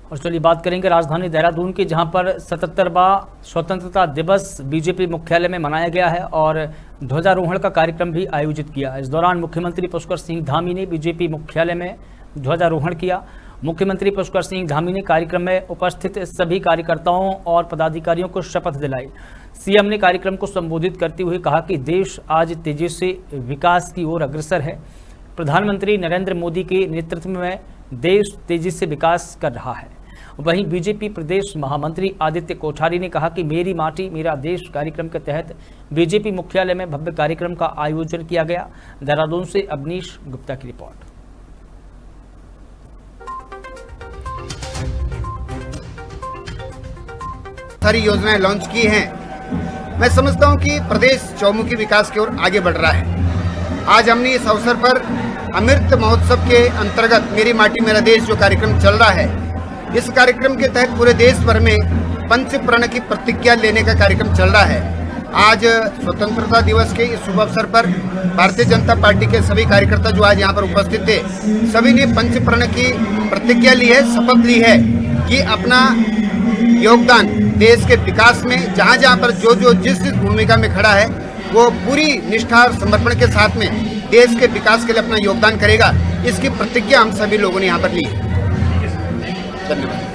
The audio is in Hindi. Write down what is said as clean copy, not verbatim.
और चलिए बात करेंगे राजधानी देहरादून की, जहां पर 77वां स्वतंत्रता दिवस बीजेपी मुख्यालय में मनाया गया है और ध्वजारोहण का कार्यक्रम भी आयोजित किया। इस दौरान मुख्यमंत्री पुष्कर सिंह धामी ने बीजेपी मुख्यालय में ध्वजारोहण किया। मुख्यमंत्री पुष्कर सिंह धामी ने कार्यक्रम में उपस्थित सभी कार्यकर्ताओं और पदाधिकारियों को शपथ दिलाई। सीएम ने कार्यक्रम को संबोधित करते हुए कहा कि देश आज तेजी से विकास की ओर अग्रसर है। प्रधानमंत्री नरेंद्र मोदी के नेतृत्व में देश तेजी से विकास कर रहा है। वहीं बीजेपी प्रदेश महामंत्री आदित्य कोठारी ने कहा कि मेरी माटी मेरा देश कार्यक्रम के तहत बीजेपी मुख्यालय में भव्य कार्यक्रम का आयोजन किया गया। देहरादून से अवनीश गुप्ता की रिपोर्ट। सारी योजनाएं लॉन्च की हैं। मैं समझता हूं कि प्रदेश चौमुखी विकास की ओर आगे बढ़ रहा है। आज हमने इस अवसर पर अमृत महोत्सव के अंतर्गत मेरी माटी मेरा देश जो कार्यक्रम चल रहा है, इस कार्यक्रम के तहत पूरे देश भर में पंच प्रण की प्रतिज्ञा लेने का कार्यक्रम चल रहा है। आज स्वतंत्रता दिवस के इस शुभ अवसर पर भारतीय जनता पार्टी के सभी कार्यकर्ता जो आज यहाँ पर उपस्थित थे, सभी ने पंच प्रण की प्रतिज्ञा ली है, शपथ ली है कि अपना योगदान देश के विकास में जहाँ जहाँ पर जो जिस भूमिका में खड़ा है वो पूरी निष्ठा और समर्पण के साथ में देश के विकास के लिए अपना योगदान करेगा। इसकी प्रतिज्ञा हम सभी लोगों ने यहाँ पर ली है। धन्यवाद।